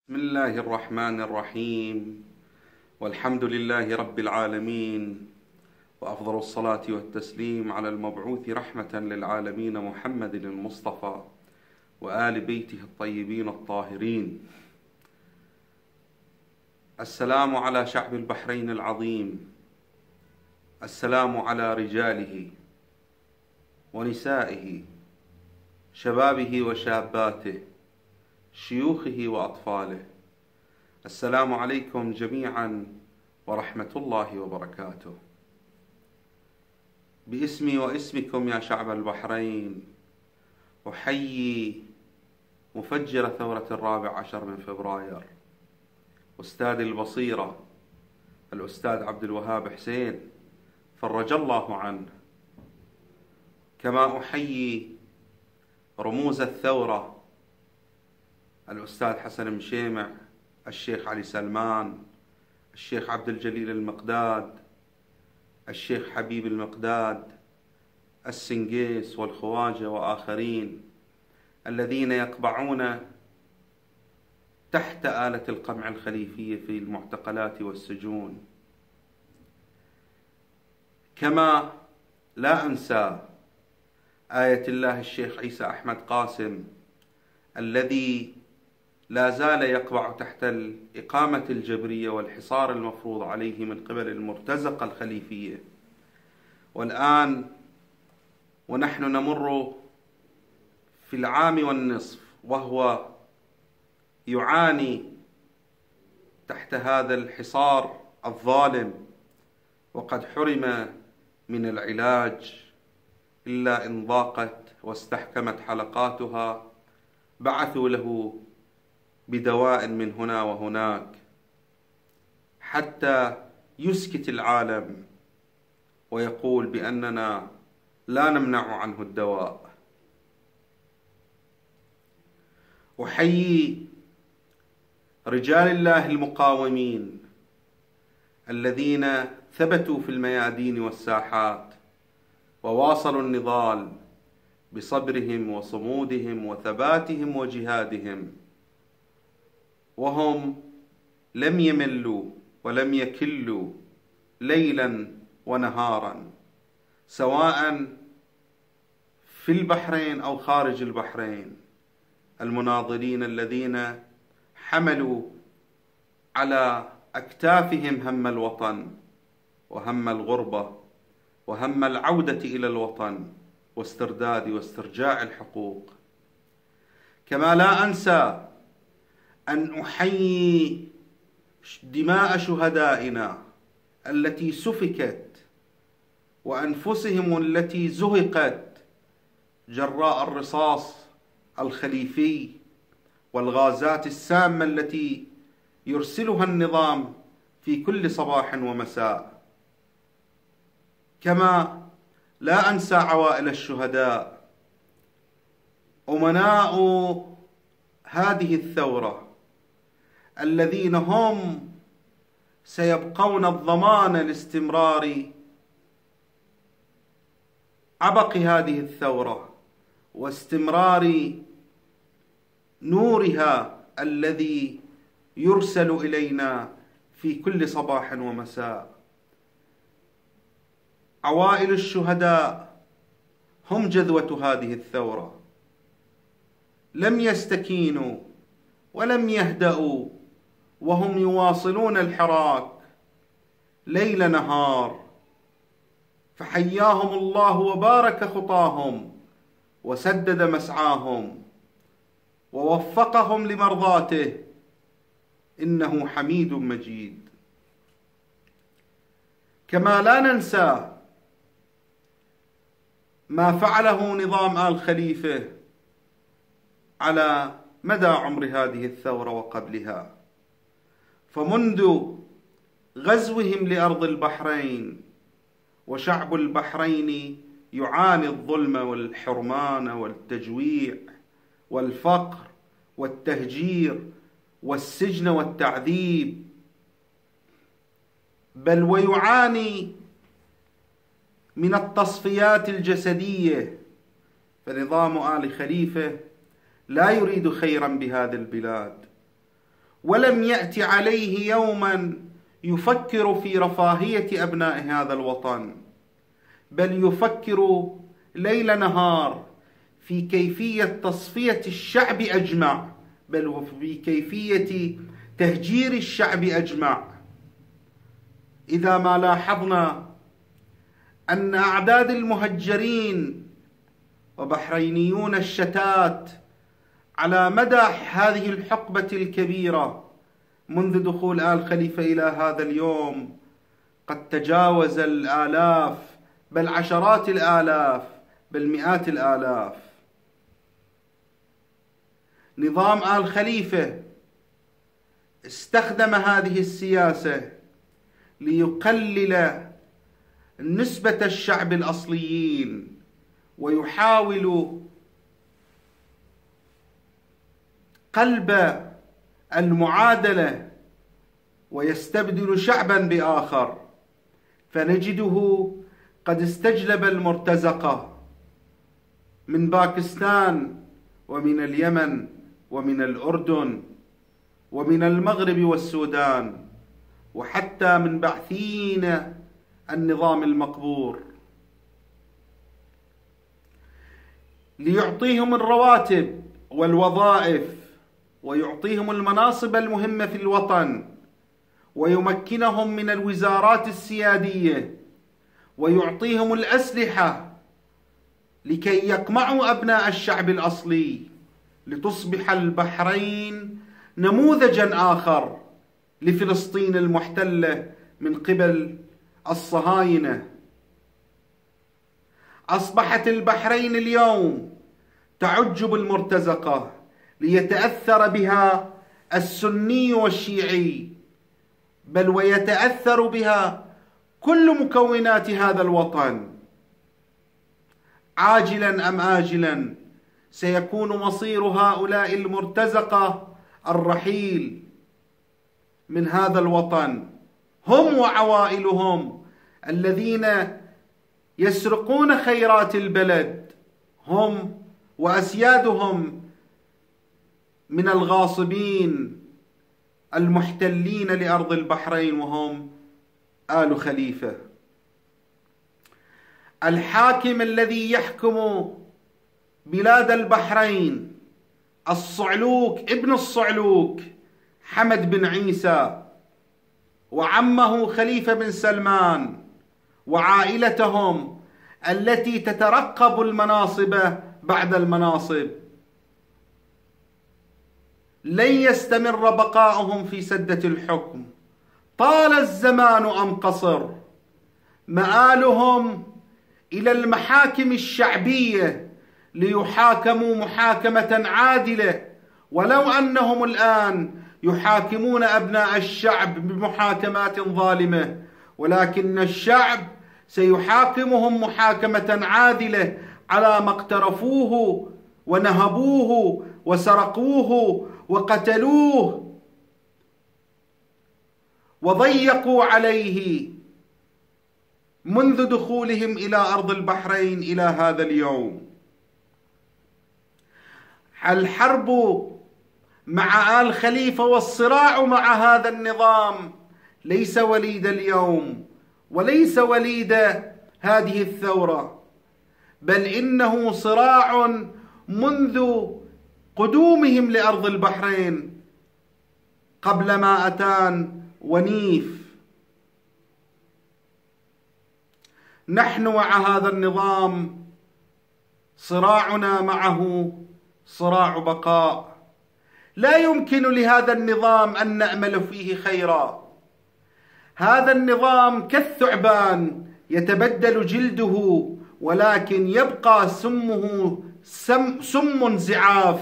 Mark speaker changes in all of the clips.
Speaker 1: بسم الله الرحمن الرحيم، والحمد لله رب العالمين، وأفضل الصلاة والتسليم على المبعوث رحمة للعالمين محمد المصطفى وآل بيته الطيبين الطاهرين. السلام على شعب البحرين العظيم، السلام على رجاله ونسائه، شبابه وشاباته، شيوخه وأطفاله. السلام عليكم جميعا ورحمة الله وبركاته. باسمي واسمكم يا شعب البحرين أحيي مفجر ثورة 14 من فبراير، أستاذ البصيرة الأستاذ عبد الوهاب حسين فرج الله عنه، كما أحيي رموز الثورة الأستاذ حسن مشيمع، الشيخ علي سلمان، الشيخ عبد الجليل المقداد، الشيخ حبيب المقداد، السنقيس والخواجة وآخرين الذين يقبعون تحت آلة القمع الخليفية في المعتقلات والسجون. كما لا أنسى آية الله الشيخ عيسى أحمد قاسم الذي لا زال يقبع تحت الإقامة الجبرية والحصار المفروض عليه من قبل المرتزقة الخليفية، والآن ونحن نمر في العام والنصف وهو يعاني تحت هذا الحصار الظالم، وقد حرم من العلاج، إلا إن ضاقت واستحكمت حلقاتها بعثوا له بدواء من هنا وهناك حتى يسكت العالم ويقول بأننا لا نمنع عنه الدواء. أحيي رجال الله المقاومين الذين ثبتوا في الميادين والساحات وواصلوا النضال بصبرهم وصمودهم وثباتهم وجهادهم، وهم لم يملوا ولم يكلوا ليلا ونهارا، سواء في البحرين أو خارج البحرين. المناضلين الذين حملوا على أكتافهم هم الوطن وهم الغربة وهم العودة إلى الوطن واسترداد واسترجاع الحقوق. كما لا أنسى أن أحيي دماء شهدائنا التي سفكت وأنفسهم التي زهقت جراء الرصاص الخليفي والغازات السامة التي يرسلها النظام في كل صباح ومساء. كما لا أنسى عوائل الشهداء، أمناء هذه الثورة الذين هم سيبقون الضمان لاستمرار عبق هذه الثورة واستمرار نورها الذي يرسل إلينا في كل صباح ومساء. عوائل الشهداء هم جذوة هذه الثورة، لم يستكينوا ولم يهدأوا وهم يواصلون الحراك ليل نهار، فحياهم الله وبارك خطاهم وسدد مسعاهم ووفقهم لمرضاته، إنه حميد مجيد. كما لا ننسى ما فعله نظام آل خليفة على مدى عمر هذه الثورة وقبلها، فمنذ غزوهم لأرض البحرين وشعب البحرين يعاني الظلم والحرمان والتجويع والفقر والتهجير والسجن والتعذيب، بل ويعاني من التصفيات الجسدية، فنظام آل خليفة لا يريد خيرا بهذه البلاد، ولم يأت عليه يوما يفكر في رفاهية أبناء هذا الوطن، بل يفكر ليل نهار في كيفية تصفية الشعب أجمع، بل وفي كيفية تهجير الشعب أجمع. إذا ما لاحظنا أن أعداد المهجرين وبحرينيون الشتات على مدى هذه الحقبة الكبيرة منذ دخول آل خليفة إلى هذا اليوم قد تجاوز الآلاف، بل عشرات الآلاف، بل مئات الآلاف. نظام آل خليفة استخدم هذه السياسة ليقلل نسبة الشعب الأصليين، ويحاول قلب المعادلة ويستبدل شعبا بآخر، فنجده قد استجلب المرتزقة من باكستان ومن اليمن ومن الأردن ومن المغرب والسودان، وحتى من بعثين النظام المقبور، ليعطيهم الرواتب والوظائف ويعطيهم المناصب المهمة في الوطن ويمكنهم من الوزارات السيادية ويعطيهم الأسلحة لكي يقمعوا أبناء الشعب الأصلي، لتصبح البحرين نموذجا آخر لفلسطين المحتلة من قبل الصهاينة. أصبحت البحرين اليوم تعج بالمرتزقة ليتأثر بها السني والشيعي، بل ويتأثر بها كل مكونات هذا الوطن. عاجلا أم آجلا سيكون مصير هؤلاء المرتزقة الرحيل من هذا الوطن، هم وعوائلهم الذين يسرقون خيرات البلد، هم وأسيادهم من الغاصبين المحتلين لأرض البحرين، وهم آل خليفة. الحاكم الذي يحكم بلاد البحرين الصعلوك ابن الصعلوك حمد بن عيسى، وعمه خليفة بن سلمان وعائلتهم التي تترقب المناصب بعد المناصب، لن يستمر بقاؤهم في سدة الحكم طال الزمان أم قصر. مآلهم إلى المحاكم الشعبية ليحاكموا محاكمة عادلة، ولو أنهم الآن يحاكمون أبناء الشعب بمحاكمات ظالمة، ولكن الشعب سيحاكمهم محاكمة عادلة على ما اقترفوه ونهبوه وسرقوه وقتلوه وضيقوا عليه منذ دخولهم إلى أرض البحرين إلى هذا اليوم. الحرب مع آل خليفة والصراع مع هذا النظام ليس وليد اليوم وليس وليد هذه الثورة، بل إنه صراع منذ قدومهم لأرض البحرين قبل ما أتان ونيف. نحن مع هذا النظام صراعنا معه صراع بقاء، لا يمكن لهذا النظام أن نأمل فيه خيرا. هذا النظام كالثعبان يتبدل جلده، ولكن يبقى سمه سم زعاف.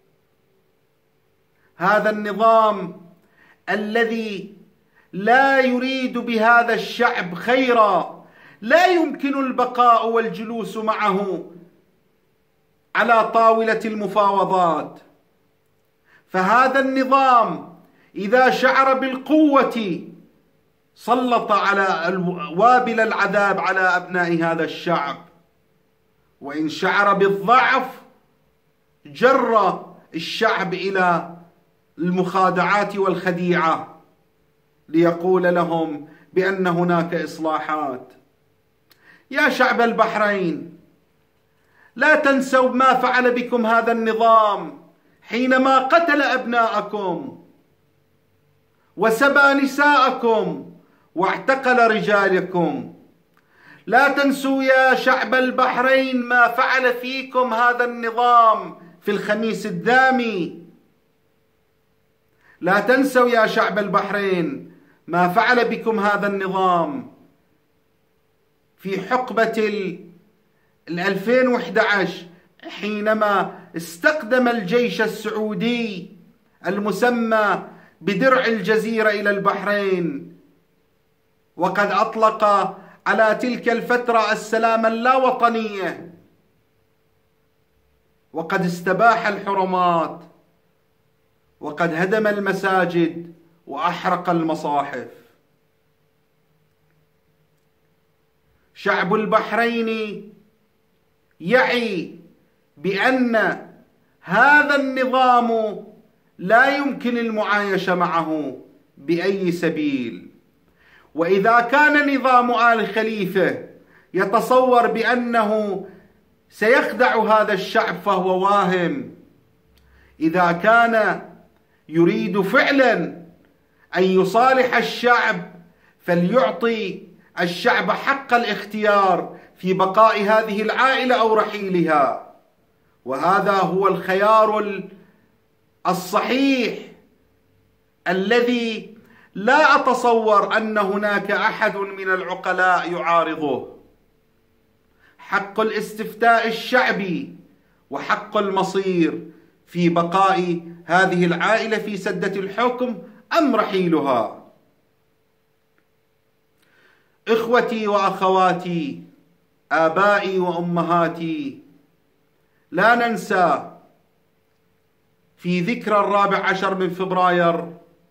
Speaker 1: هذا النظام الذي لا يريد بهذا الشعب خيرا لا يمكن البقاء والجلوس معه على طاولة المفاوضات. فهذا النظام إذا شعر بالقوة سلط على وابل العذاب على أبناء هذا الشعب، وإن شعر بالضعف جر الشعب إلى المخادعات والخديعة ليقول لهم بأن هناك إصلاحات. يا شعب البحرين، لا تنسوا ما فعل بكم هذا النظام حينما قتل أبناءكم وسبى نساءكم واعتقل رجالكم. لا تنسوا يا شعب البحرين ما فعل فيكم هذا النظام في الخميس الدامي. لا تنسوا يا شعب البحرين ما فعل بكم هذا النظام في حقبة 2011 حينما استقدم الجيش السعودي المسمى بدرع الجزيرة إلى البحرين، وقد أطلق على تلك الفترة السلام اللاوطنية، وقد استباح الحرمات، وقد هدم المساجد وأحرق المصاحف. شعب البحرين يعي بأن هذا النظام لا يمكن المعايشة معه بأي سبيل. وإذا كان نظام آل خليفة يتصور بأنه سيخدع هذا الشعب فهو واهم. إذا كان يريد فعلا أن يصالح الشعب فليعطي الشعب حق الاختيار في بقاء هذه العائلة أو رحيلها، وهذا هو الخيار الصحيح الذي لا أتصور أن هناك أحد من العقلاء يعارضه. حق الاستفتاء الشعبي وحق المصير في بقاء هذه العائلة في سدة الحكم أم رحيلها. إخوتي وأخواتي، آبائي وأمهاتي، لا ننسى في ذكرى 14 من فبراير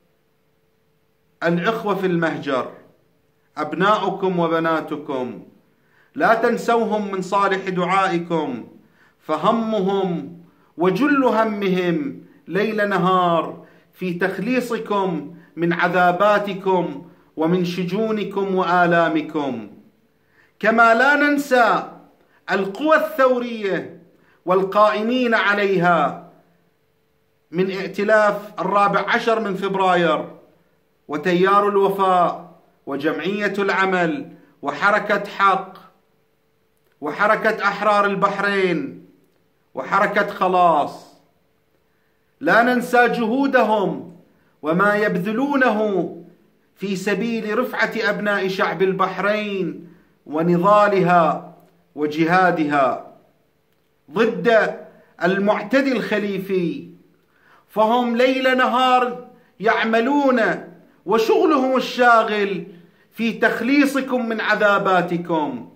Speaker 1: الإخوة في المهجر، أبناؤكم وبناتكم، لا تنسوهم من صالح دعائكم، فهمهم وجل همهم ليل نهار في تخليصكم من عذاباتكم ومن شجونكم وآلامكم. كما لا ننسى القوى الثورية والقائمين عليها من ائتلاف 14 من فبراير وتيار الوفاء وجمعية العمل وحركة حق وحركة أحرار البحرين وحركة خلاص. لا ننسى جهودهم وما يبذلونه في سبيل رفعة أبناء شعب البحرين ونضالها وجهادها ضد المعتدي الخليفي، فهم ليل نهار يعملون وشغلهم الشاغل في تخليصكم من عذاباتكم.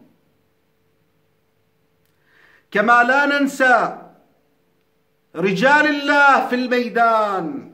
Speaker 1: كما لا ننسى رجال الله في الميدان،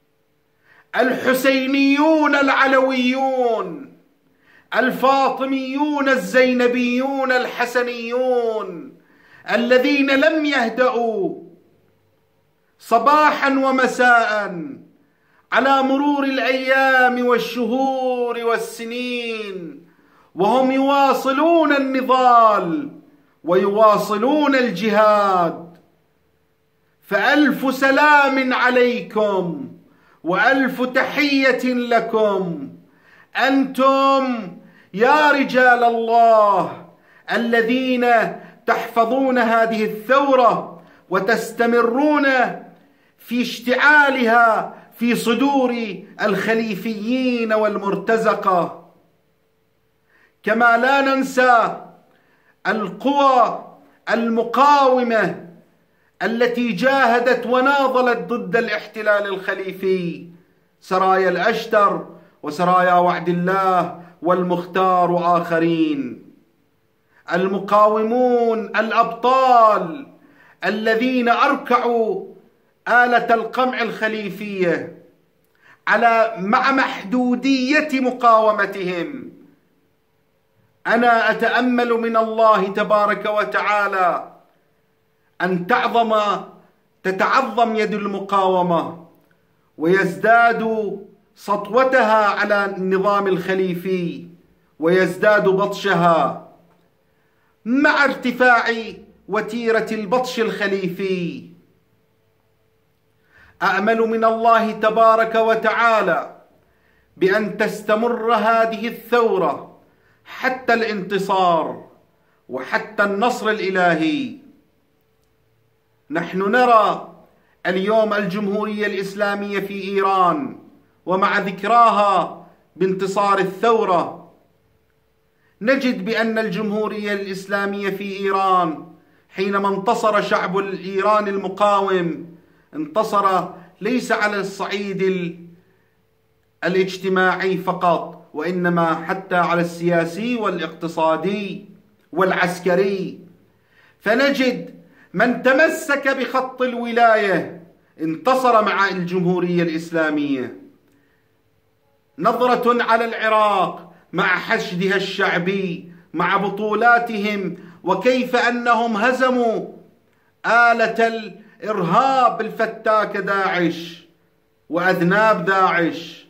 Speaker 1: الحسينيون العلويون، الفاطميون الزينبيون الحسنيون، الذين لم يهدأوا صباحا ومساء على مرور الأيام والشهور والسنين، وهم يواصلون النضال ويواصلون الجهاد. فألف سلام عليكم وألف تحية لكم، أنتم يا رجال الله الذين تحفظون هذه الثورة وتستمرون في اشتعالها في صدور الخليفيين والمرتزقة. كما لا ننسى القوى المقاومة التي جاهدت وناضلت ضد الاحتلال الخليفي، سرايا الأشتر وسرايا وعد الله والمختار وآخرين. المقاومون الأبطال الذين أركعوا آلة القمع الخليفية مع محدودية مقاومتهم. أنا أتأمل من الله تبارك وتعالى أن تتعظم يد المقاومة ويزداد سطوتها على النظام الخليفي ويزداد بطشها مع ارتفاع وتيرة البطش الخليفي. أأمل من الله تبارك وتعالى بأن تستمر هذه الثورة حتى الانتصار وحتى النصر الإلهي. نحن نرى اليوم الجمهورية الإسلامية في إيران ومع ذكراها بانتصار الثورة، نجد بأن الجمهورية الإسلامية في إيران حينما انتصر شعب الإيران المقاوم انتصر ليس على الصعيد الاجتماعي فقط، وإنما حتى على السياسي والاقتصادي والعسكري. فنجد من تمسك بخط الولاية انتصر مع الجمهورية الإسلامية. نظرة على العراق مع حشدها الشعبي مع بطولاتهم وكيف أنهم هزموا آلة الإرهاب الفتاك داعش وأذناب داعش.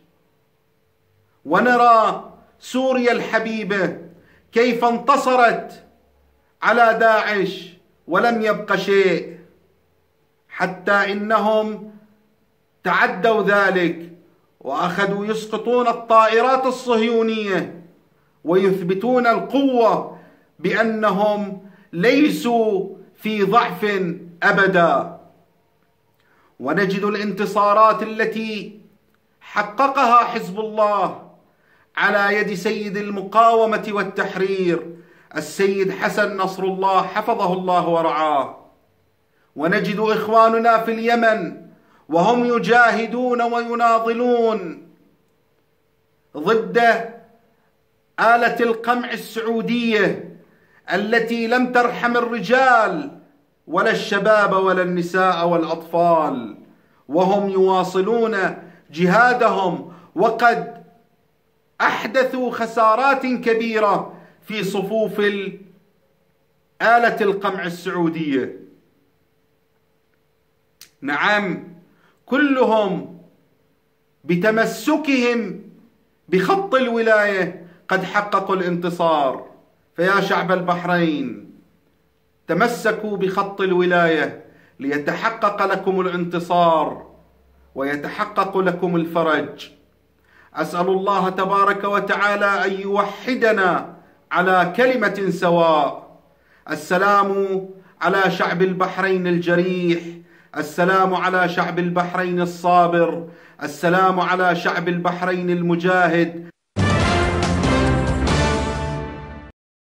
Speaker 1: ونرى سوريا الحبيبة كيف انتصرت على داعش ولم يبق شيء، حتى إنهم تعدوا ذلك وأخذوا يسقطون الطائرات الصهيونية ويثبتون القوة بأنهم ليسوا في ضعف أبدا. ونجد الانتصارات التي حققها حزب الله على يد سيد المقاومة والتحرير السيد حسن نصر الله حفظه الله ورعاه. ونجد إخواننا في اليمن وهم يجاهدون ويناضلون ضد آلة القمع السعودية التي لم ترحم الرجال ولا الشباب ولا النساء والأطفال، وهم يواصلون جهادهم وقد أحدثوا خسارات كبيرة في صفوف آلة القمع السعودية. نعم، كلهم بتمسكهم بخط الولاية قد حققوا الانتصار. فيا شعب البحرين، تمسكوا بخط الولاية ليتحقق لكم الانتصار ويتحقق لكم الفرج. أسأل الله تبارك وتعالى أن يوحدنا على كلمة سواء. السلام على شعب البحرين الجريح، السلام على شعب البحرين الصابر، السلام على شعب البحرين المجاهد.